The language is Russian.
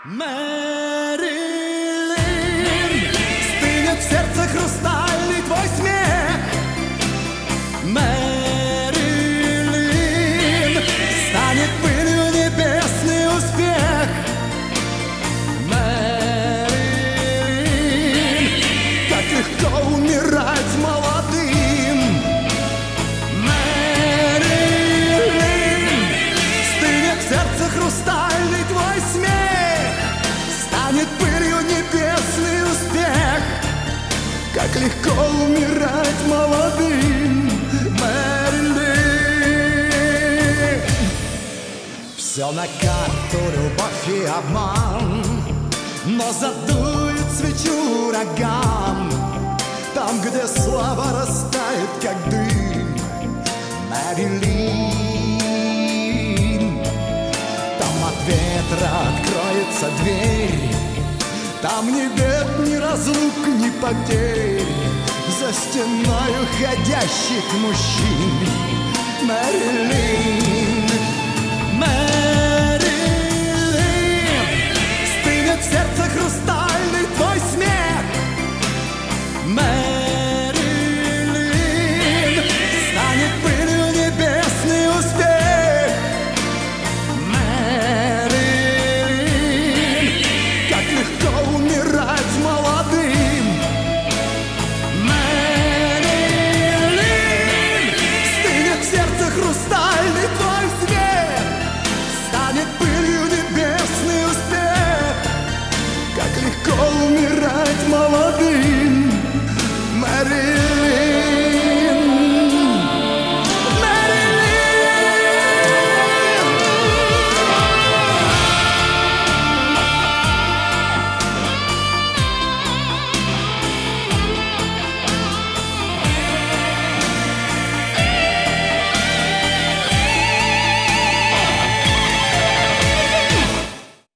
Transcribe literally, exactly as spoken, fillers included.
Мэрилин, стынет в сердце хрустальный твой смех. Мэрилин, станет пылью небесный успех. Мэрилин, как легко умирать молодым. Мэрилин, стынет в сердце хрустальный твой смех. Станет пылью небесный успех. Как легко умирать молодым. Мэрилин. Все на карту, любовь и обман, но задует свечу ураган. Там, где слава растает, как дым. Мэрилин. Там от ветра откроется дверь. Там ни бед, ни разлук, ни потерь. За стеною ходящих мужчин. Мэрилин.